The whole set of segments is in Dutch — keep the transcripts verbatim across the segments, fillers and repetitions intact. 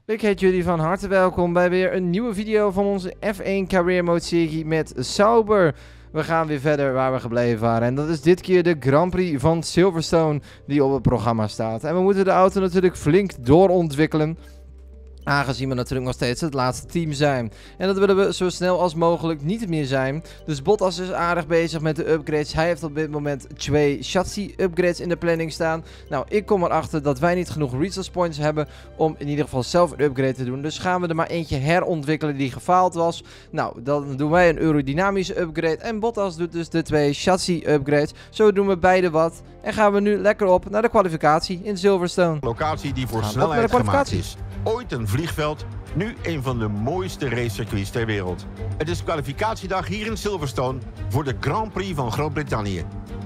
Ik heet jullie van harte welkom bij weer een nieuwe video van onze F één Career Mode serie met Sauber. We gaan weer verder waar we gebleven waren en dat is dit keer de Grand Prix van Silverstone die op het programma staat. En we moeten de auto natuurlijk flink doorontwikkelen, aangezien we natuurlijk nog steeds het laatste team zijn. En dat willen we zo snel als mogelijk niet meer zijn. Dus Bottas is aardig bezig met de upgrades. Hij heeft op dit moment twee chassis upgrades in de planning staan. Nou, ik kom erachter dat wij niet genoeg resource points hebben om in ieder geval zelf een upgrade te doen. Dus gaan we er maar eentje herontwikkelen die gefaald was. Nou, dan doen wij een aerodynamische upgrade. En Bottas doet dus de twee chassis upgrades. Zo doen we beide wat. En gaan we nu lekker op naar de kwalificatie in Silverstone. Locatie die voor snelheid gemaakt is. Ooit een vliegveld, nu een van de mooiste racecircuits ter wereld. Het is kwalificatiedag hier in Silverstone voor de Grand Prix van Groot-Brittannië.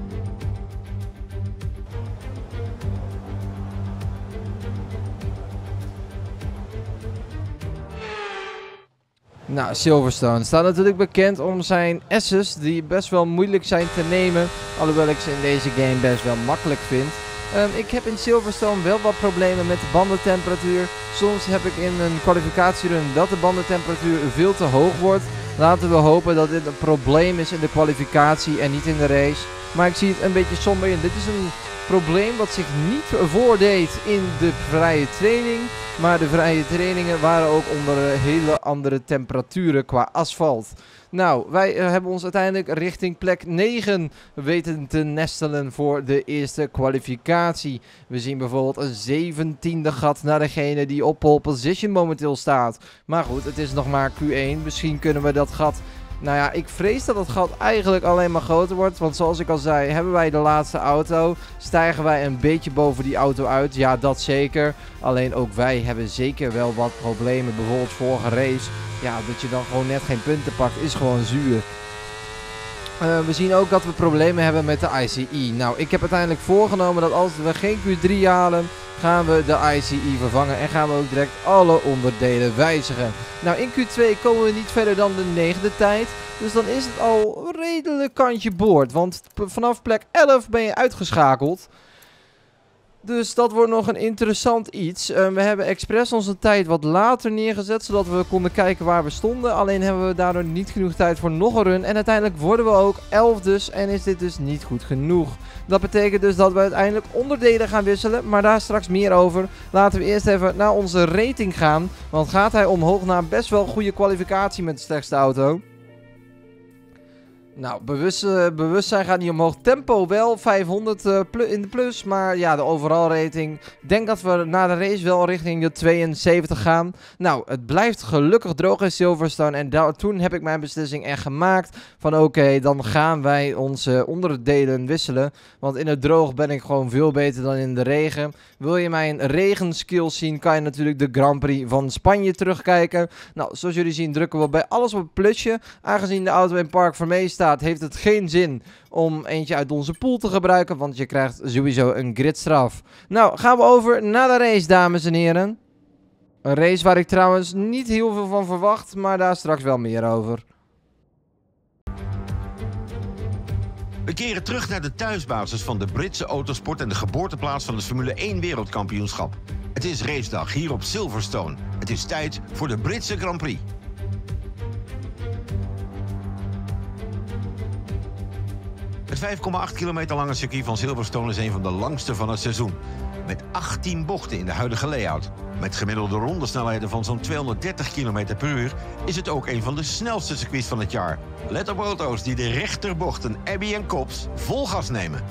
Nou, Silverstone staat natuurlijk bekend om zijn S's die best wel moeilijk zijn te nemen. Alhoewel ik ze in deze game best wel makkelijk vind. Um, ik heb in Silverstone wel wat problemen met de bandentemperatuur. Soms heb ik in een kwalificatierun dat de bandentemperatuur veel te hoog wordt. Laten we hopen dat dit een probleem is in de kwalificatie en niet in de race. Maar ik zie het een beetje somber in. Dit is een probleem wat zich niet voordeed in de vrije training. Maar de vrije trainingen waren ook onder hele andere temperaturen qua asfalt. Nou, wij uh, hebben ons uiteindelijk richting plek negen weten te nestelen voor de eerste kwalificatie. We zien bijvoorbeeld een zeventiende gat naar degene die op pole position momenteel staat. Maar goed, het is nog maar Q één. Misschien kunnen we dat gat... Nou ja, ik vrees dat het gat eigenlijk alleen maar groter wordt. Want zoals ik al zei, hebben wij de laatste auto. Stijgen wij een beetje boven die auto uit? Ja, dat zeker. Alleen ook wij hebben zeker wel wat problemen. Bijvoorbeeld vorige race. Ja, dat je dan gewoon net geen punten pakt is gewoon zuur. Uh, we zien ook dat we problemen hebben met de I C E. Nou, ik heb uiteindelijk voorgenomen dat als we geen Q drie halen, gaan we de I C E vervangen en gaan we ook direct alle onderdelen wijzigen. Nou, in Q twee komen we niet verder dan de negende tijd. Dus dan is het al redelijk kantje boord. Want vanaf plek elf ben je uitgeschakeld. Dus dat wordt nog een interessant iets. Uh, we hebben expres onze tijd wat later neergezet, zodat we konden kijken waar we stonden. Alleen hebben we daardoor niet genoeg tijd voor nog een run. En uiteindelijk worden we ook elf dus en is dit dus niet goed genoeg. Dat betekent dus dat we uiteindelijk onderdelen gaan wisselen, maar daar straks meer over. Laten we eerst even naar onze rating gaan. Want gaat hij omhoog naar best wel goede kwalificatie met de sterkste auto. Nou, bewust, uh, bewustzijn gaat niet omhoog. Tempo wel, vijfhonderd uh, in de plus. Maar ja, de overall rating. Ik denk dat we na de race wel richting de tweeënzeventig gaan. Nou, het blijft gelukkig droog in Silverstone. En daar, toen heb ik mijn beslissing echt gemaakt. Van oké, okay, dan gaan wij onze onderdelen wisselen. Want in het droog ben ik gewoon veel beter dan in de regen. Wil je mijn regenskills zien, kan je natuurlijk de Grand Prix van Spanje terugkijken. Nou, zoals jullie zien drukken we bij alles op het plusje. Aangezien de auto in Park Vermee staat, heeft het geen zin om eentje uit onze pool te gebruiken, want je krijgt sowieso een gridstraf. Nou, gaan we over naar de race, dames en heren. Een race waar ik trouwens niet heel veel van verwacht, maar daar straks wel meer over. We keren terug naar de thuisbasis van de Britse autosport en de geboorteplaats van het Formule één wereldkampioenschap. Het is racedag hier op Silverstone. Het is tijd voor de Britse Grand Prix. Het vijf komma acht kilometer lange circuit van Silverstone is een van de langste van het seizoen. Met achttien bochten in de huidige layout. Met gemiddelde rondesnelheden van zo'n tweehonderddertig kilometer per uur is het ook een van de snelste circuits van het jaar. Let op auto's die de rechterbochten Abbey en Copse vol gas nemen.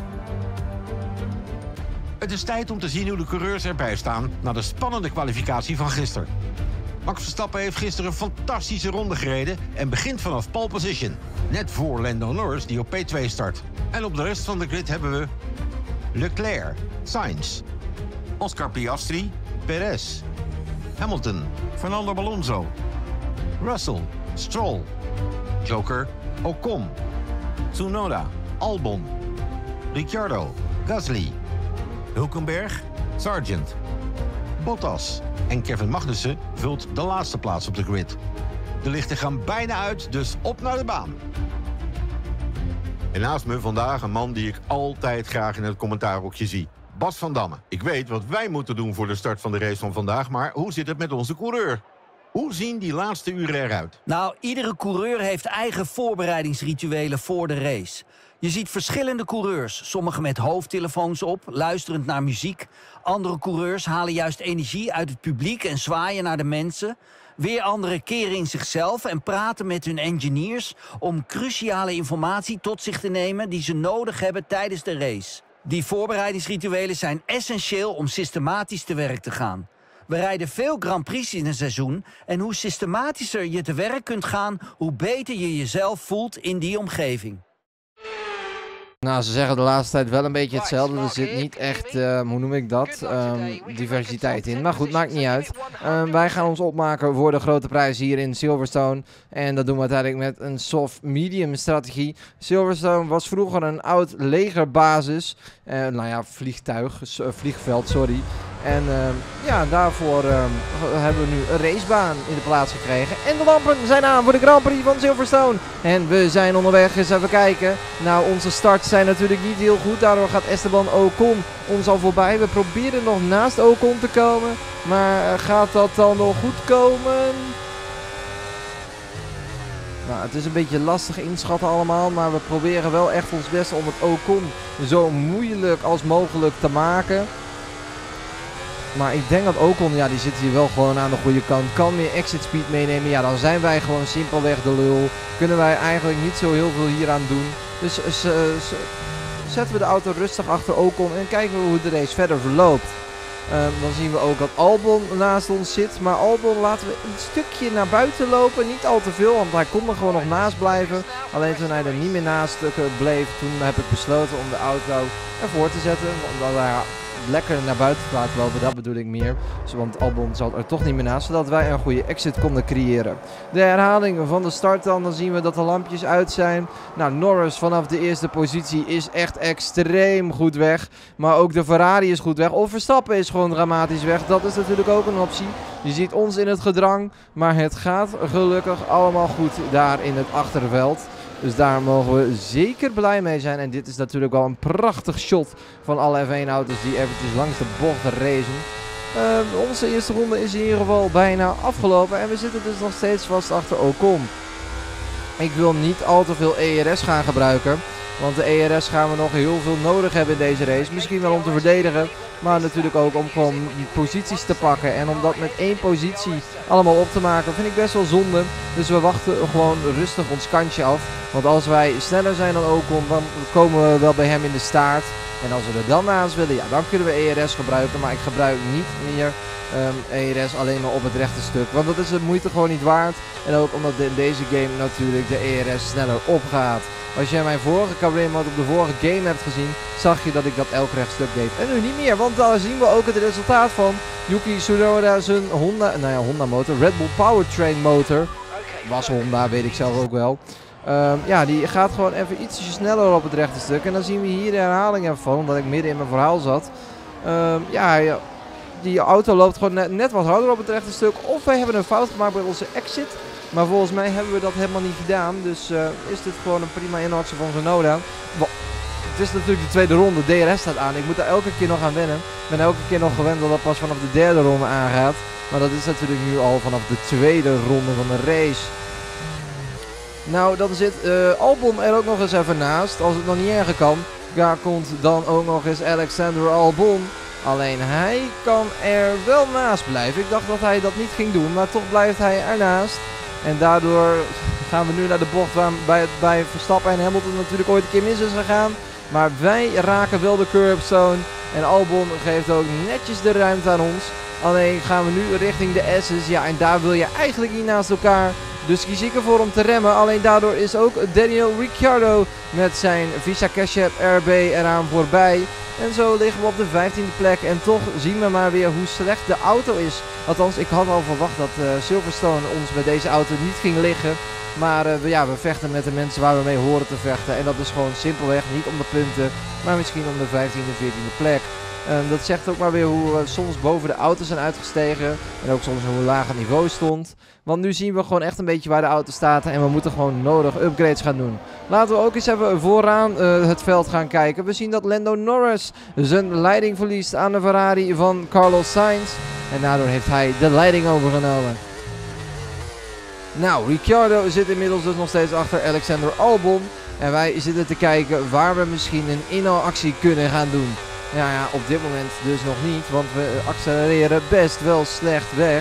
Het is tijd om te zien hoe de coureurs erbij staan na de spannende kwalificatie van gisteren. Max Verstappen heeft gisteren een fantastische ronde gereden en begint vanaf pole position. Net voor Lando Norris die op P twee start. En op de rest van de grid hebben we Leclerc, Sainz, Oscar Piastri, Perez, Hamilton, Fernando Alonso, Russell, Stroll, Joker, Ocon, Tsunoda, Albon, Ricciardo, Gasly, Hülkenberg, Sargent, Bottas en Kevin Magnussen vult de laatste plaats op de grid. De lichten gaan bijna uit, dus op naar de baan. En naast me vandaag een man die ik altijd graag in het commentaarhokje zie. Bas van Damme. Ik weet wat wij moeten doen voor de start van de race van vandaag, maar hoe zit het met onze coureur? Hoe zien die laatste uren eruit? Nou, iedere coureur heeft eigen voorbereidingsrituelen voor de race. Je ziet verschillende coureurs, sommigen met hoofdtelefoons op, luisterend naar muziek. Andere coureurs halen juist energie uit het publiek en zwaaien naar de mensen. Weer anderen keren in zichzelf en praten met hun engineers om cruciale informatie tot zich te nemen die ze nodig hebben tijdens de race. Die voorbereidingsrituelen zijn essentieel om systematisch te werk te gaan. We rijden veel Grand Prix in een seizoen en hoe systematischer je te werk kunt gaan, hoe beter je jezelf voelt in die omgeving. Nou, ze zeggen de laatste tijd wel een beetje hetzelfde. Er zit niet echt, uh, hoe noem ik dat, um, diversiteit in. Maar goed, maakt niet uit. Um, wij gaan ons opmaken voor de grote prijs hier in Silverstone. En dat doen we uiteindelijk met een soft-medium strategie. Silverstone was vroeger een oud legerbasis. Uh, nou ja, vliegtuig, uh, vliegveld, sorry. En uh, ja, daarvoor uh, hebben we nu een racebaan in de plaats gekregen. En de lampen zijn aan voor de Grand Prix van Silverstone. En we zijn onderweg. Eens even kijken. Nou, onze starts zijn natuurlijk niet heel goed. Daardoor gaat Esteban Ocon ons al voorbij. We proberen nog naast Ocon te komen. Maar uh, gaat dat dan nog goed komen? Nou, het is een beetje lastig inschatten allemaal. Maar we proberen wel echt ons best om het Ocon zo moeilijk als mogelijk te maken. Maar ik denk dat Ocon, ja, die zit hier wel gewoon aan de goede kant. Kan meer exit speed meenemen. Ja, dan zijn wij gewoon simpelweg de lul. Kunnen wij eigenlijk niet zo heel veel hier aan doen. Dus uh, zetten we de auto rustig achter Ocon en kijken we hoe de race verder verloopt. Uh, dan zien we ook dat Albon naast ons zit. Maar Albon laten we een stukje naar buiten lopen. Niet al te veel, want hij kon er gewoon nog naast blijven. Alleen toen hij er niet meer naast bleef, toen heb ik besloten om de auto ervoor te zetten. Omdat hij lekker naar buiten te laten lopen, dat bedoel ik meer. Want Albon zat er toch niet meer naast, zodat wij een goede exit konden creëren. De herhaling van de start dan, dan zien we dat de lampjes uit zijn. Nou, Norris vanaf de eerste positie is echt extreem goed weg. Maar ook de Ferrari is goed weg. Of Verstappen is gewoon dramatisch weg. Dat is natuurlijk ook een optie. Je ziet ons in het gedrang, maar het gaat gelukkig allemaal goed daar in het achterveld. Dus daar mogen we zeker blij mee zijn. En dit is natuurlijk wel een prachtig shot van alle F één auto's die eventjes langs de bocht racen. Uh, onze eerste ronde is in ieder geval bijna afgelopen. En we zitten dus nog steeds vast achter Ocon. Ik wil niet al te veel E R S gaan gebruiken. Want de E R S gaan we nog heel veel nodig hebben in deze race. Misschien wel om te verdedigen. Maar natuurlijk ook om gewoon posities te pakken. En om dat met één positie allemaal op te maken, vind ik best wel zonde. Dus we wachten gewoon rustig ons kantje af. Want als wij sneller zijn dan Ocon, dan komen we wel bij hem in de staart. En als we er dan naast willen, ja, dan kunnen we E R S gebruiken. Maar ik gebruik niet meer um, E R S alleen maar op het rechte stuk. Want dat is de moeite gewoon niet waard. En ook omdat in deze game natuurlijk de E R S sneller opgaat. Als jij mijn vorige career mode op de vorige game hebt gezien, zag je dat ik dat elk rechtstuk deed. En nu niet meer, want daar zien we ook het resultaat van. Yuki Tsunoda zijn Honda, nou ja, Honda motor, Red Bull Powertrain motor. Was Honda, weet ik zelf ook wel. Um, ja, die gaat gewoon even ietsje sneller op het rechte stuk. En dan zien we hier de herhaling even van, omdat ik midden in mijn verhaal zat. Um, ja, ja, die auto loopt gewoon net, net wat harder op het rechte stuk. Of wij hebben een fout gemaakt bij onze exit. Maar volgens mij hebben we dat helemaal niet gedaan. Dus uh, is dit gewoon een prima inhoksen van Tsunoda. Het is natuurlijk de tweede ronde. D R S staat aan. Ik moet daar elke keer nog aan wennen. Ik ben elke keer nog gewend dat dat pas vanaf de derde ronde aangaat. Maar dat is natuurlijk nu al vanaf de tweede ronde van de race. Nou, dan zit uh, Albon er ook nog eens even naast. Als het nog niet erger kan. Daar komt dan ook nog eens Alexander Albon. Alleen hij kan er wel naast blijven. Ik dacht dat hij dat niet ging doen. Maar toch blijft hij ernaast. En daardoor gaan we nu naar de bocht waar bij, bij Verstappen en Hamilton natuurlijk ooit een keer mis is gegaan. Maar wij raken wel de curbstone. En Albon geeft ook netjes de ruimte aan ons. Alleen gaan we nu richting de S's. Ja, en daar wil je eigenlijk niet naast elkaar. Dus kies ik ervoor om te remmen. Alleen daardoor is ook Daniel Ricciardo met zijn Visa Cash-App R B eraan voorbij. En zo liggen we op de vijftiende plek. En toch zien we maar weer hoe slecht de auto is. Althans, ik had al verwacht dat uh, Silverstone ons bij deze auto niet ging liggen. Maar uh, we, ja, we vechten met de mensen waar we mee horen te vechten. En dat is gewoon simpelweg niet om de punten, maar misschien om de vijftiende, veertiende plek. Um, dat zegt ook maar weer hoe we soms boven de auto zijn uitgestegen. En ook soms hoe laag het niveau stond. Want nu zien we gewoon echt een beetje waar de auto staat. En we moeten gewoon nodig upgrades gaan doen. Laten we ook eens even vooraan uh, het veld gaan kijken. We zien dat Lando Norris zijn leiding verliest aan de Ferrari van Carlos Sainz. En daardoor heeft hij de leiding overgenomen. Nou, Ricciardo zit inmiddels dus nog steeds achter Alexander Albon. En wij zitten te kijken waar we misschien een inhaalactie kunnen gaan doen. Ja, ja, op dit moment dus nog niet, want we accelereren best wel slecht weg.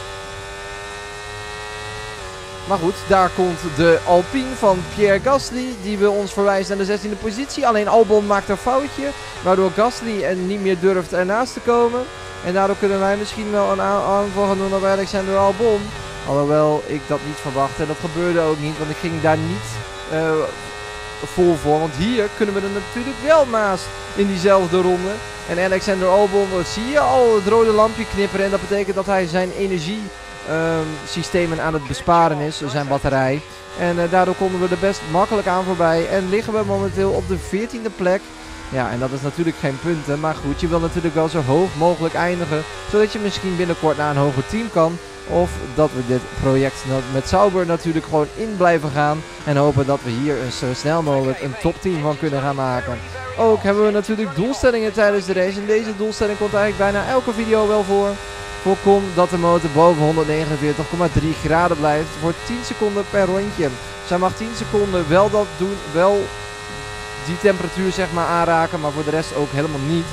Maar goed, daar komt de Alpine van Pierre Gasly, die wil ons verwijzen naar de zestiende positie. Alleen Albon maakt een foutje, waardoor Gasly er niet meer durft ernaast te komen. En daardoor kunnen wij misschien wel een aanval gaan doen op Alexander Albon. Alhoewel ik dat niet verwachtte en dat gebeurde ook niet, want ik ging daar niet uh, vol voor. Want hier kunnen we er natuurlijk wel naast in diezelfde ronde. En Alexander Albon, zie je al het rode lampje knipperen en dat betekent dat hij zijn energiesystemen um, aan het besparen is, zijn batterij. En uh, daardoor konden we er best makkelijk aan voorbij en liggen we momenteel op de veertiende plek. Ja, en dat is natuurlijk geen punten, maar goed, je wil natuurlijk wel zo hoog mogelijk eindigen, zodat je misschien binnenkort naar een hoger team kan. Of dat we dit project met Sauber natuurlijk gewoon in blijven gaan. En hopen dat we hier zo snel mogelijk een topteam van kunnen gaan maken. Ook hebben we natuurlijk doelstellingen tijdens de race. En deze doelstelling komt eigenlijk bijna elke video wel voor. Voorkom dat de motor boven honderdnegenenveertig komma drie graden blijft voor tien seconden per rondje. Zij mag tien seconden wel dat doen, wel die temperatuur zeg maar aanraken, maar voor de rest ook helemaal niet.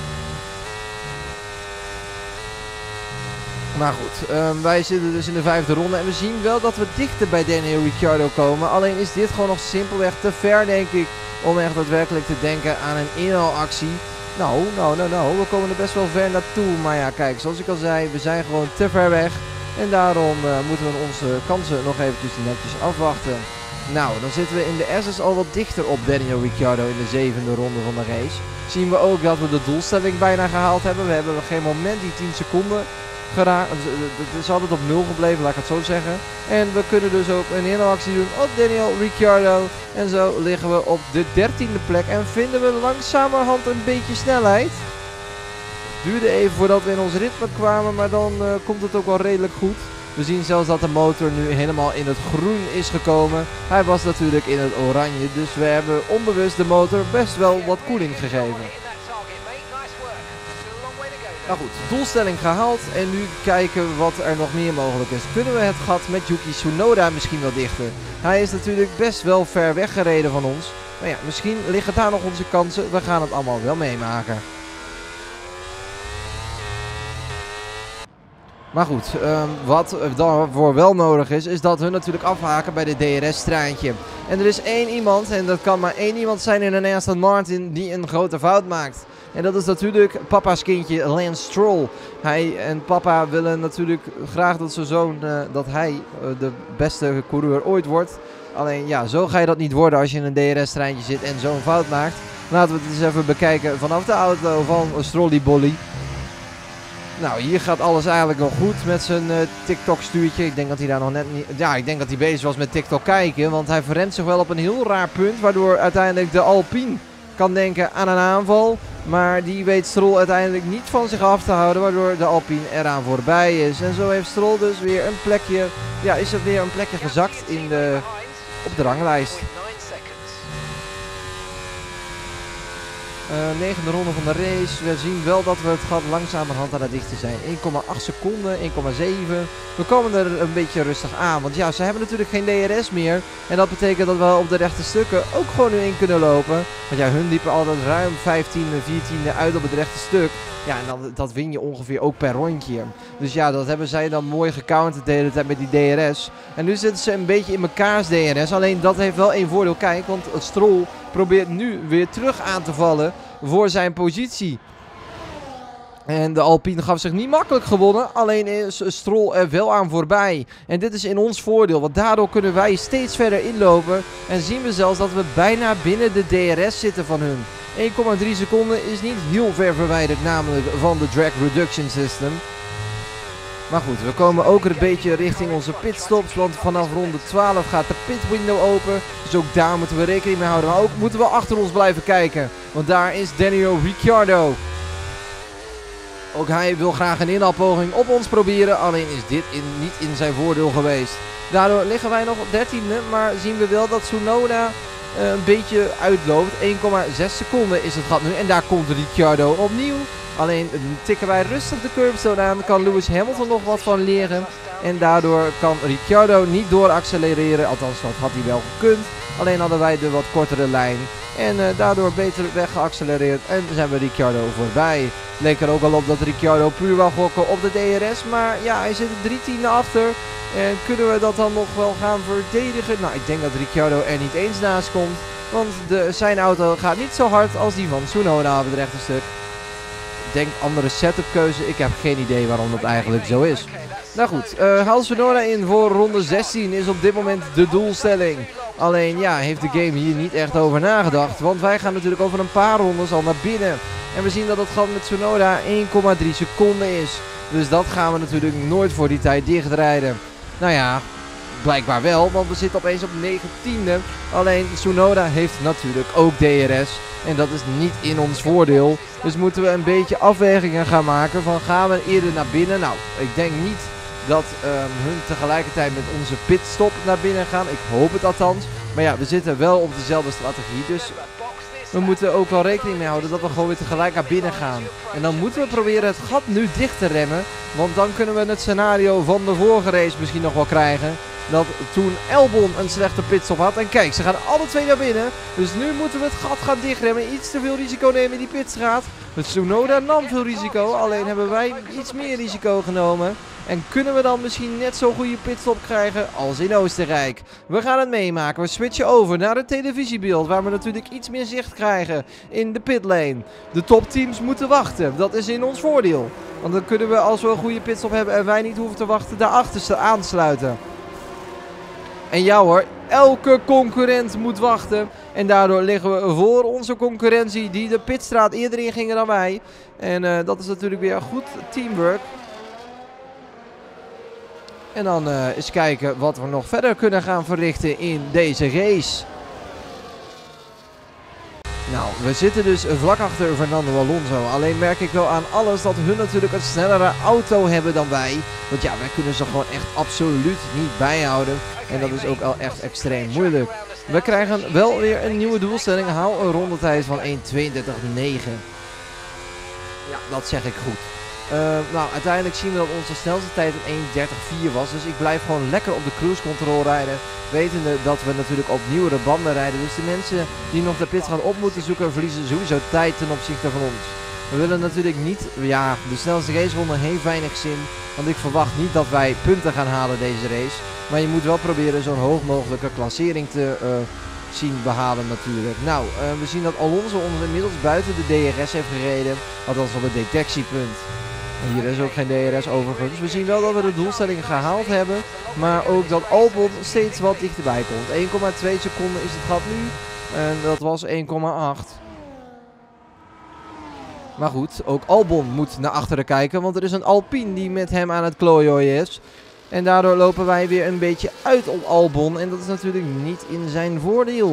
Maar goed, um, wij zitten dus in de vijfde ronde en we zien wel dat we dichter bij Daniel Ricciardo komen. Alleen is dit gewoon nog simpelweg te ver, denk ik, om echt daadwerkelijk te denken aan een inhaalactie. Nou, nou, nou, nou, we komen er best wel ver naartoe. Maar ja, kijk, zoals ik al zei, we zijn gewoon te ver weg. En daarom uh, moeten we onze kansen nog eventjes netjes afwachten. Nou, dan zitten we in de S's al wat dichter op Daniel Ricciardo in de zevende ronde van de race. Zien we ook dat we de doelstelling bijna gehaald hebben. We hebben op geen moment die tien seconden geraakt. Het is altijd op nul gebleven, laat ik het zo zeggen. En we kunnen dus ook een inhaalactie doen op Daniel Ricciardo. En zo liggen we op de dertiende plek en vinden we langzamerhand een beetje snelheid. Het duurde even voordat we in ons ritme kwamen, maar dan uh, komt het ook wel redelijk goed. We zien zelfs dat de motor nu helemaal in het groen is gekomen. Hij was natuurlijk in het oranje, dus we hebben onbewust de motor best wel wat koeling gegeven. Nou goed, doelstelling gehaald en nu kijken wat er nog meer mogelijk is. Kunnen we het gat met Yuki Tsunoda misschien wel dichter? Hij is natuurlijk best wel ver weggereden van ons. Maar ja, misschien liggen daar nog onze kansen. We gaan het allemaal wel meemaken. Maar goed, um, wat daarvoor wel nodig is, is dat we natuurlijk afhaken bij de D R S-straantje. En er is één iemand, en dat kan maar één iemand zijn in een Aston Martin, die een grote fout maakt. En dat is natuurlijk papa's kindje Lance Stroll. Hij en papa willen natuurlijk graag dat zijn zoon, uh, dat hij uh, de beste coureur ooit wordt. Alleen ja, zo ga je dat niet worden als je in een D R S-treintje zit en zo'n fout maakt. Laten we het eens even bekijken vanaf de auto van Strolly-Bolly. Nou, hier gaat alles eigenlijk nog goed met zijn uh, TikTok-stuurtje. Ik denk dat hij daar nog net niet... Ja, ik denk dat hij bezig was met TikTok kijken. Want hij verrent zich wel op een heel raar punt. Waardoor uiteindelijk de Alpine kan denken aan een aanval. Maar die weet Stroll uiteindelijk niet van zich af te houden. Waardoor de Alpine eraan voorbij is. En zo heeft Stroll dus weer een plekje... Ja, is er weer een plekje gezakt in de, op de ranglijst. Uh, negende ronde van de race. We zien wel dat we het gat langzamerhand aan het dichten zijn. één komma acht seconden, één komma zeven. We komen er een beetje rustig aan. Want ja, ze hebben natuurlijk geen D R S meer. En dat betekent dat we op de rechte stukken ook gewoon nu in kunnen lopen. Want ja, hun liepen altijd ruim vijftiende, viertiende uit op het rechte stuk. Ja, en dan, dat win je ongeveer ook per rondje. Dus ja, dat hebben zij dan mooi gecounterd de hele tijd met die D R S. En nu zitten ze een beetje in mekaars D R S. Alleen dat heeft wel één voordeel. Kijk, want het Stroll probeert nu weer terug aan te vallen voor zijn positie. En de Alpine gaf zich niet makkelijk gewonnen. Alleen is Stroll er wel aan voorbij. En dit is in ons voordeel. Want daardoor kunnen wij steeds verder inlopen. En zien we zelfs dat we bijna binnen de D R S zitten van hun. één komma drie seconden is niet heel ver verwijderd. Namelijk van de Drag Reduction System. Maar goed, we komen ook een beetje richting onze pitstops. Want vanaf ronde twaalf gaat de pitwindow open. Dus ook daar moeten we rekening mee houden. Maar ook moeten we achter ons blijven kijken. Want daar is Daniel Ricciardo. Ook hij wil graag een inhaalpoging op ons proberen, alleen is dit in, niet in zijn voordeel geweest. Daardoor liggen wij nog op dertiende, maar zien we wel dat Tsunoda uh, een beetje uitloopt. één komma zes seconden is het gat nu en daar komt Ricciardo opnieuw. Alleen tikken wij rustig de curbstone aan, kan Lewis Hamilton nog wat van leren. En daardoor kan Ricciardo niet door accelereren, althans dat had hij wel gekund. Alleen hadden wij de wat kortere lijn en uh, daardoor beter weggeaccelereerd en zijn we Ricciardo voorbij. Leek er ook al op dat Ricciardo puur wou gokken op de D R S, maar ja, hij zit er drie tienden achter. En kunnen we dat dan nog wel gaan verdedigen? Nou, ik denk dat Ricciardo er niet eens naast komt, want de, zijn auto gaat niet zo hard als die van Tsunoda op het rechte stuk. Ik denk andere setup keuze, ik heb geen idee waarom dat eigenlijk zo is. Nou goed, uh, haal Tsunoda in voor ronde zestien is op dit moment de doelstelling. Alleen ja, heeft de game hier niet echt over nagedacht. Want wij gaan natuurlijk over een paar rondes al naar binnen. En we zien dat het gat met Tsunoda één komma drie seconden is. Dus dat gaan we natuurlijk nooit voor die tijd dichtrijden. Nou ja, blijkbaar wel, want we zitten opeens op negentiende. Alleen Tsunoda heeft natuurlijk ook D R S. En dat is niet in ons voordeel. Dus moeten we een beetje afwegingen gaan maken van gaan we eerder naar binnen. Nou, ik denk niet dat um, hun tegelijkertijd met onze pitstop naar binnen gaan. Ik hoop het althans. Maar ja, we zitten wel op dezelfde strategie. Dus we moeten ook wel rekening mee houden dat we gewoon weer tegelijk naar binnen gaan. En dan moeten we proberen het gat nu dicht te remmen. Want dan kunnen we het scenario van de vorige race misschien nog wel krijgen. Dat toen Albon een slechte pitstop had. En kijk, ze gaan alle twee naar binnen. Dus nu moeten we het gat gaan dichtremmen. Iets te veel risico nemen in die pitstraat. Dus Tsunoda nam veel risico. Alleen hebben wij iets meer risico genomen. En kunnen we dan misschien net zo'n goede pitstop krijgen als in Oostenrijk. We gaan het meemaken. We switchen over naar het televisiebeeld. Waar we natuurlijk iets meer zicht krijgen in de pitlane. De topteams moeten wachten. Dat is in ons voordeel. Want dan kunnen we, als we een goede pitstop hebben en wij niet hoeven te wachten, daarachter aansluiten. En ja hoor, elke concurrent moet wachten. En daardoor liggen we voor onze concurrentie die de pitstraat eerder in gingen dan wij. En uh, dat is natuurlijk weer goed teamwork. En dan uh, eens kijken wat we nog verder kunnen gaan verrichten in deze race. Nou, we zitten dus vlak achter Fernando Alonso. Alleen merk ik wel aan alles dat hun natuurlijk een snellere auto hebben dan wij. Want ja, wij kunnen ze gewoon echt absoluut niet bijhouden. En dat is ook al echt extreem moeilijk. We krijgen wel weer een nieuwe doelstelling. Haal een rondetijd van één tweeëndertig negen. Ja, dat zeg ik goed. Uh, nou, uiteindelijk zien we dat onze snelste tijd een één dertig vier was. Dus ik blijf gewoon lekker op de cruise control rijden. Wetende dat we natuurlijk op nieuwere banden rijden. Dus de mensen die nog de pit gaan op moeten zoeken, verliezen sowieso tijd ten opzichte van ons. We willen natuurlijk niet, ja, de snelste raceronde heeft weinig zin. Want ik verwacht niet dat wij punten gaan halen deze race. Maar je moet wel proberen zo'n hoog mogelijke klassering te uh, zien behalen natuurlijk. Nou, uh, we zien dat Alonso ons inmiddels buiten de D R S heeft gereden. Althans op het detectiepunt. Hier is ook geen D R S overigens. We zien wel dat we de doelstellingen gehaald hebben. Maar ook dat Albon steeds wat dichterbij komt. één komma twee seconden is het gat nu. En dat was één komma acht. Maar goed, ook Albon moet naar achteren kijken. Want er is een Alpine die met hem aan het klooien is. En daardoor lopen wij weer een beetje uit op Albon. En dat is natuurlijk niet in zijn voordeel.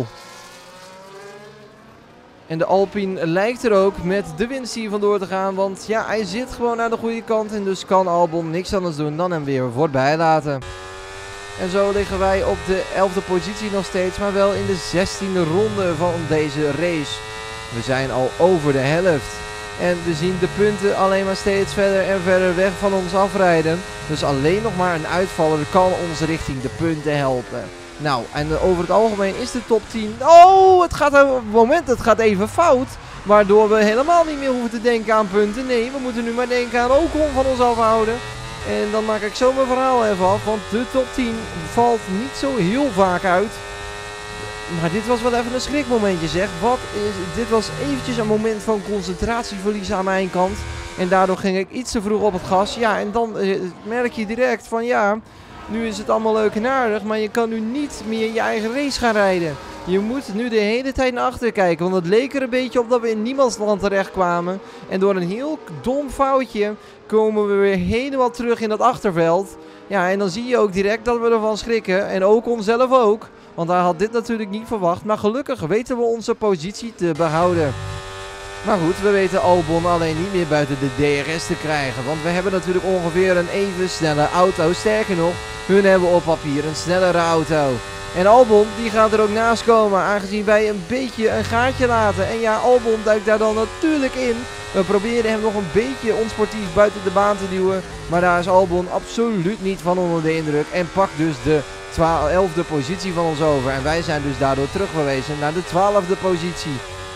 En de Alpine lijkt er ook met de winst hier vandoor te gaan. Want ja, hij zit gewoon aan de goede kant. En dus kan Albon niks anders doen dan hem weer voorbij laten. En zo liggen wij op de elfde positie nog steeds. Maar wel in de zestiende ronde van deze race. We zijn al over de helft. En we zien de punten alleen maar steeds verder en verder weg van ons afrijden. Dus alleen nog maar een uitvaller kan ons richting de punten helpen. Nou, en over het algemeen is de top tien... Oh, het gaat op het moment, het gaat even fout. Waardoor we helemaal niet meer hoeven te denken aan punten. Nee, we moeten nu maar denken aan Ocon van ons afhouden. En dan maak ik zo mijn verhaal even af. Want de top tien valt niet zo heel vaak uit. Maar dit was wel even een schrikmomentje zeg. Wat is, dit was eventjes een moment van concentratieverlies aan mijn kant. En daardoor ging ik iets te vroeg op het gas. Ja, en dan eh, merk je direct van ja... Nu is het allemaal leuk en aardig, maar je kan nu niet meer je eigen race gaan rijden. Je moet nu de hele tijd naar achter kijken, want het leek er een beetje op dat we in niemandsland terecht kwamen. En door een heel dom foutje komen we weer helemaal terug in dat achterveld. Ja, en dan zie je ook direct dat we ervan schrikken. En ook onszelf ook, want hij had dit natuurlijk niet verwacht. Maar gelukkig weten we onze positie te behouden. Maar goed, we weten Albon alleen niet meer buiten de D R S te krijgen. Want we hebben natuurlijk ongeveer een even snelle auto. Sterker nog, hun hebben op papier een snellere auto. En Albon die gaat er ook naast komen, aangezien wij een beetje een gaatje laten. En ja, Albon duikt daar dan natuurlijk in. We proberen hem nog een beetje onsportief buiten de baan te duwen. Maar daar is Albon absoluut niet van onder de indruk. En pakt dus de elfde positie van ons over. En wij zijn dus daardoor terugbewezen naar de twaalfde positie.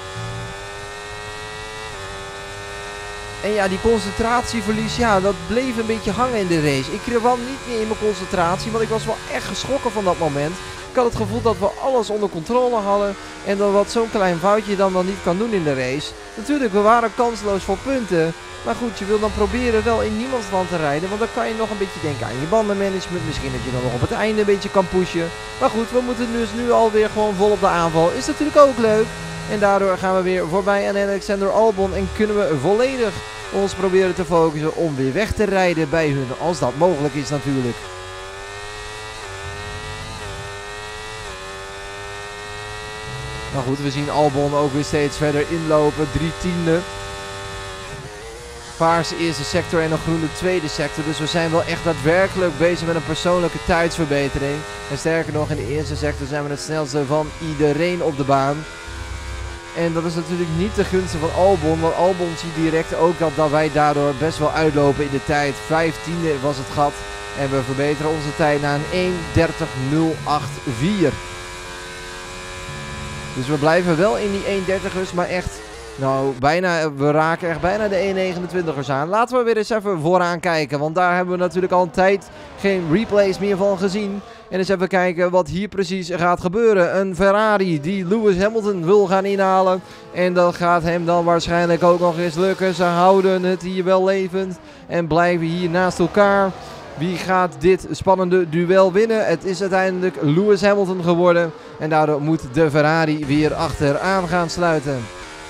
En ja, die concentratieverlies, ja, dat bleef een beetje hangen in de race. Ik kwam niet meer in mijn concentratie, want ik was wel echt geschrokken van dat moment. Ik had het gevoel dat we alles onder controle hadden en dat wat zo'n klein foutje dan wel niet kan doen in de race. Natuurlijk, we waren kansloos voor punten. Maar goed, je wil dan proberen wel in niemands land te rijden, want dan kan je nog een beetje denken aan je bandenmanagement. Misschien dat je dan nog op het einde een beetje kan pushen. Maar goed, we moeten dus nu alweer gewoon vol op de aanval. Is natuurlijk ook leuk. En daardoor gaan we weer voorbij aan Alexander Albon en kunnen we volledig ons proberen te focussen om weer weg te rijden bij hun, als dat mogelijk is natuurlijk. Maar goed, we zien Albon ook weer steeds verder inlopen, drie tiende. Paarse eerste sector en een groene tweede sector. Dus we zijn wel echt daadwerkelijk bezig met een persoonlijke tijdsverbetering. En sterker nog, in de eerste sector zijn we het snelste van iedereen op de baan. En dat is natuurlijk niet de gunste van Albon, want Albon ziet direct ook dat, dat wij daardoor best wel uitlopen in de tijd. vijftiende was het gat en we verbeteren onze tijd naar een één dertig nul achtenveertig. Dus we blijven wel in die één dertigers, maar echt, nou, bijna, we raken echt bijna de één negenentwintigers aan. Laten we weer eens even vooraan kijken, want daar hebben we natuurlijk al een tijd geen replays meer van gezien. En eens even kijken wat hier precies gaat gebeuren. Een Ferrari die Lewis Hamilton wil gaan inhalen. En dat gaat hem dan waarschijnlijk ook nog eens lukken. Ze houden het hier wel levend en blijven hier naast elkaar. Wie gaat dit spannende duel winnen? Het is uiteindelijk Lewis Hamilton geworden. En daardoor moet de Ferrari weer achteraan gaan sluiten.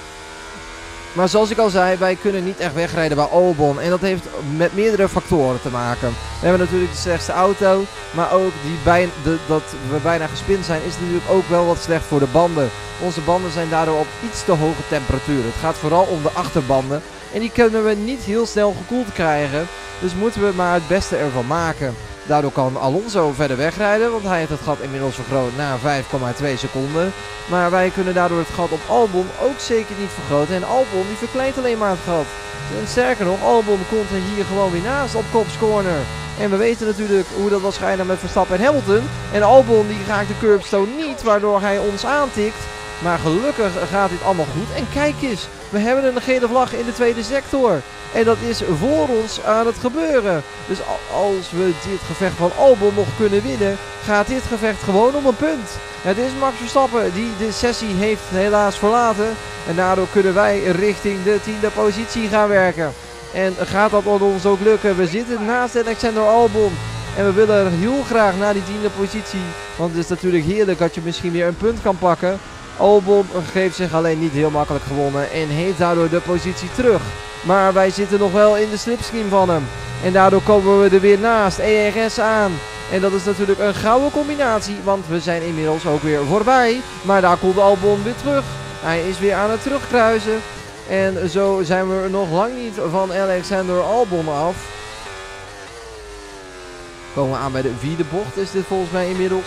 Maar zoals ik al zei, wij kunnen niet echt wegrijden bij Albon. En dat heeft met meerdere factoren te maken. We hebben natuurlijk de slechtste auto. Maar ook die bij, de, dat we bijna gespind zijn is natuurlijk ook wel wat slecht voor de banden. Onze banden zijn daardoor op iets te hoge temperatuur. Het gaat vooral om de achterbanden. En die kunnen we niet heel snel gekoeld krijgen. Dus moeten we maar het beste ervan maken. Daardoor kan Alonso verder wegrijden, want hij heeft het gat inmiddels vergroot naar vijf komma twee seconden. Maar wij kunnen daardoor het gat op Albon ook zeker niet vergroten. En Albon die verkleint alleen maar het gat. En sterker nog, Albon komt er hier gewoon weer naast op Cops Corner. En we weten natuurlijk hoe dat waarschijnlijk met Verstappen en Hamilton. En Albon die raakt de curbstone niet, waardoor hij ons aantikt. Maar gelukkig gaat dit allemaal goed. En kijk eens, we hebben een gele vlag in de tweede sector. En dat is voor ons aan het gebeuren. Dus als we dit gevecht van Albon nog kunnen winnen, gaat dit gevecht gewoon om een punt. Het is Max Verstappen die de sessie heeft helaas verlaten. En daardoor kunnen wij richting de tiende positie gaan werken. En gaat dat ons ook lukken? We zitten naast Alexander Albon. En we willen heel graag naar die tiende positie. Want het is natuurlijk heerlijk dat je misschien weer een punt kan pakken. Albon geeft zich alleen niet heel makkelijk gewonnen en heeft daardoor de positie terug. Maar wij zitten nog wel in de slipstream van hem. En daardoor komen we er weer naast E R S aan. En dat is natuurlijk een gouden combinatie, want we zijn inmiddels ook weer voorbij. Maar daar komt Albon weer terug. Hij is weer aan het terugkruisen. En zo zijn we nog lang niet van Alexander Albon af. Komen we aan bij de vierde bocht, is dit volgens mij inmiddels.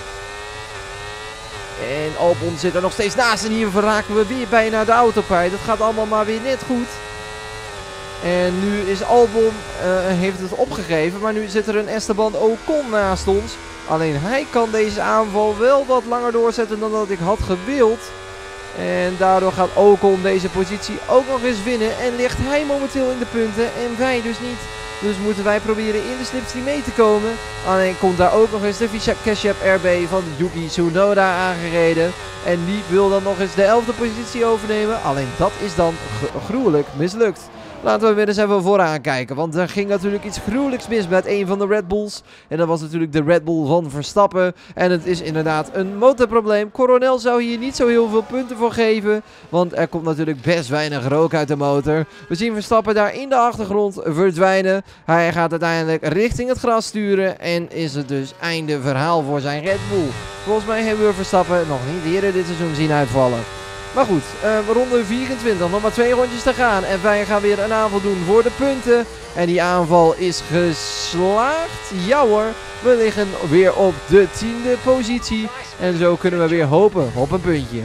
En Albon zit er nog steeds naast en hier verraken we weer bijna de autopij. Dat gaat allemaal maar weer net goed. En nu is Albon, uh, heeft het opgegeven, maar nu zit er een Esteban Ocon naast ons. Alleen hij kan deze aanval wel wat langer doorzetten dan dat ik had gewild. En daardoor gaat Ocon deze positie ook nog eens winnen en ligt hij momenteel in de punten en wij dus niet. Dus moeten wij proberen in de slipstream mee te komen. Alleen komt daar ook nog eens de Ketchup R B van Yuki Tsunoda aangereden. En die wil dan nog eens de elfde positie overnemen. Alleen dat is dan gruwelijk mislukt. Laten we weer eens even vooraan kijken. Want er ging natuurlijk iets gruwelijks mis met een van de Red Bulls. En dat was natuurlijk de Red Bull van Verstappen. En het is inderdaad een motorprobleem. Coronel zou hier niet zo heel veel punten voor geven. Want er komt natuurlijk best weinig rook uit de motor. We zien Verstappen daar in de achtergrond verdwijnen. Hij gaat uiteindelijk richting het gras sturen. En is het dus einde verhaal voor zijn Red Bull. Volgens mij hebben we Verstappen nog niet eerder dit seizoen zien uitvallen. Maar goed, uh, ronde vierentwintig, nog maar twee rondjes te gaan. En wij gaan weer een aanval doen voor de punten. En die aanval is geslaagd. Ja hoor, we liggen weer op de tiende positie. En zo kunnen we weer hopen op een puntje.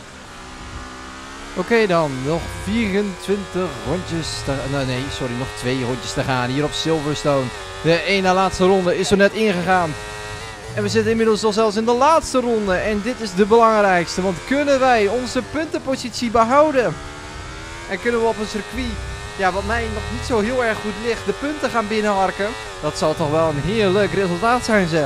Oké okay dan, nog vierentwintig rondjes te gaan. Nee, sorry, nog twee rondjes te gaan hier op Silverstone. De ene laatste ronde is zo net ingegaan. En we zitten inmiddels al zelfs in de laatste ronde. En dit is de belangrijkste. Want kunnen wij onze puntenpositie behouden? En kunnen we op een circuit, ja, wat mij nog niet zo heel erg goed ligt, de punten gaan binnenharken? Dat zal toch wel een heerlijk resultaat zijn, zeg.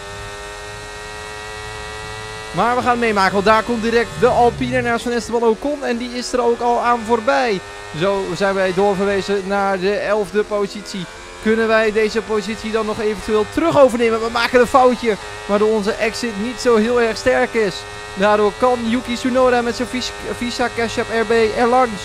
Maar we gaan het meemaken, want daar komt direct de Alpine-renner van Esteban Ocon. En die is er ook al aan voorbij. Zo zijn wij doorverwezen naar de elfde positie. Kunnen wij deze positie dan nog eventueel terug overnemen? We maken een foutje, waardoor onze exit niet zo heel erg sterk is. Daardoor kan Yuki Tsunoda met zijn Visa Cash App R B erlangs.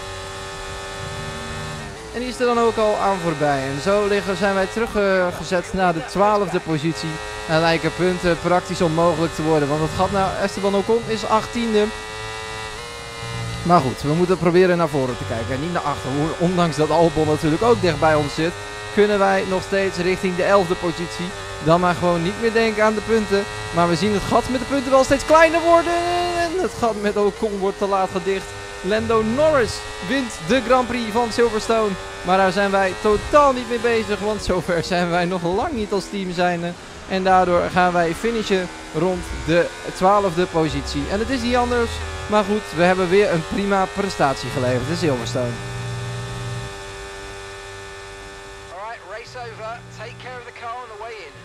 En die is er dan ook al aan voorbij. En zo liggen, zijn wij teruggezet uh, naar de twaalfde positie. En lijken punten praktisch onmogelijk te worden. Want het gat naar Esteban Ocon is achttiende. Maar goed, we moeten proberen naar voren te kijken en niet naar achteren. Ondanks dat Albon natuurlijk ook dicht bij ons zit, kunnen wij nog steeds richting de elfde positie. Dan maar gewoon niet meer denken aan de punten. Maar we zien het gat met de punten wel steeds kleiner worden. En het gat met Ocon wordt te laat gedicht. Lando Norris wint de Grand Prix van Silverstone. Maar daar zijn wij totaal niet mee bezig. Want zover zijn wij nog lang niet als team zijnde. En daardoor gaan wij finishen rond de twaalfde positie. En het is niet anders. Maar goed, we hebben weer een prima prestatie geleverd in Silverstone. Alright, race over. Take care of the car on the way in.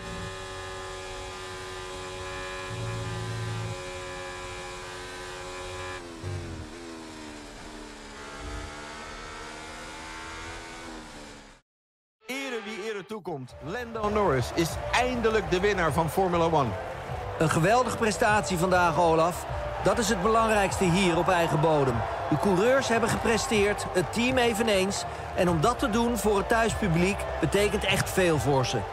Eerder wie eerder toekomt, Lando Norris is eindelijk de winnaar van Formula één. Een geweldige prestatie vandaag, Olaf. Dat is het belangrijkste hier op eigen bodem. De coureurs hebben gepresteerd, het team eveneens. En om dat te doen voor het thuispubliek betekent echt veel voor ze.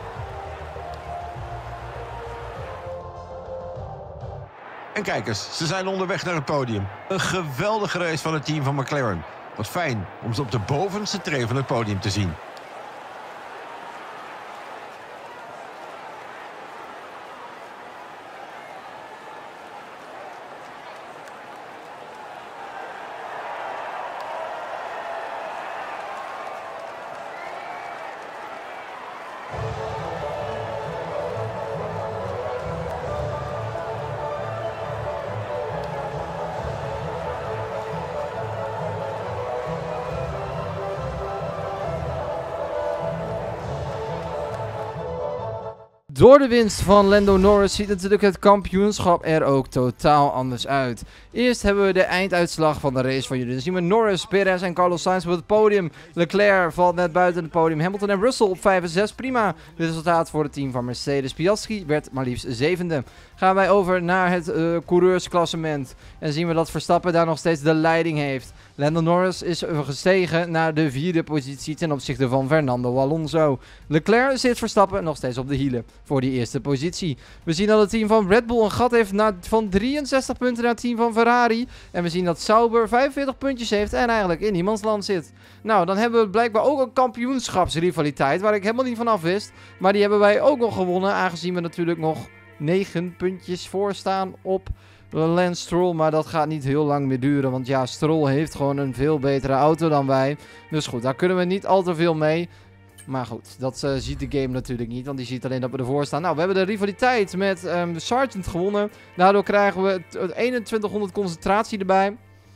En kijk eens, ze zijn onderweg naar het podium. Een geweldige race van het team van McLaren. Wat fijn om ze op de bovenste tree van het podium te zien. Door de winst van Lando Norris ziet natuurlijk het kampioenschap er ook totaal anders uit. Eerst hebben we de einduitslag van de race van jullie. Dan zien we Norris, Perez en Carlos Sainz op het podium. Leclerc valt net buiten het podium. Hamilton en Russell op vijf en zes. Prima resultaat voor het team van Mercedes. Piastri werd maar liefst zevende. Gaan wij over naar het uh, coureursklassement. En zien we dat Verstappen daar nog steeds de leiding heeft. Lando Norris is gestegen naar de vierde positie ten opzichte van Fernando Alonso. Leclerc zit Verstappen nog steeds op de hielen voor die eerste positie. We zien dat het team van Red Bull een gat heeft naar, van drieënzestig punten naar het team van Ferrari. En we zien dat Sauber vijfenveertig puntjes heeft en eigenlijk in niemands land zit. Nou, dan hebben we blijkbaar ook een kampioenschapsrivaliteit waar ik helemaal niet van af wist. Maar die hebben wij ook nog gewonnen, aangezien we natuurlijk nog negen puntjes voor staan op Lance Stroll, maar dat gaat niet heel lang meer duren. Want ja, Stroll heeft gewoon een veel betere auto dan wij. Dus goed, daar kunnen we niet al te veel mee. Maar goed, dat uh, ziet de game natuurlijk niet. Want die ziet alleen dat we ervoor staan. Nou, we hebben de rivaliteit met um, de Sargent gewonnen. Daardoor krijgen we eenentwintighonderd concentratie erbij.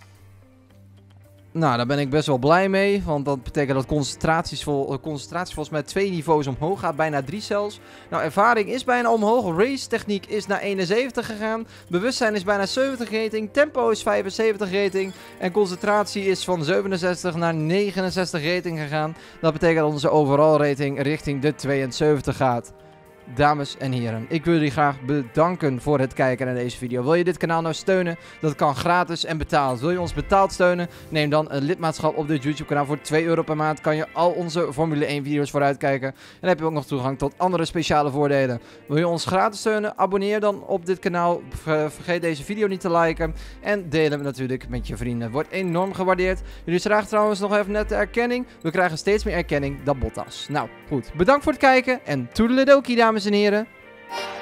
Nou, daar ben ik best wel blij mee. Want dat betekent dat concentraties vol, concentratie volgens mij twee niveaus omhoog gaat. Bijna drie zelfs. Nou, ervaring is bijna omhoog. Race techniek is naar eenenzeventig gegaan. Bewustzijn is bijna zeventig rating. Tempo is vijfenzeventig rating. En concentratie is van zevenenzestig naar negenenzestig rating gegaan. Dat betekent dat onze overall rating richting de tweeënzeventig gaat. dames en heren. Ik wil jullie graag bedanken voor het kijken naar deze video. Wil je dit kanaal nou steunen? Dat kan gratis en betaald. Wil je ons betaald steunen? Neem dan een lidmaatschap op dit YouTube kanaal. Voor twee euro per maand kan je al onze Formule één video's vooruit kijken. En dan heb je ook nog toegang tot andere speciale voordelen. Wil je ons gratis steunen? Abonneer dan op dit kanaal. Vergeet deze video niet te liken. En deel hem natuurlijk met je vrienden. Wordt enorm gewaardeerd. Jullie vragen trouwens nog even net de erkenning. We krijgen steeds meer erkenning dan Bottas. Nou, goed. Bedankt voor het kijken en toedeledokie, dames en heren.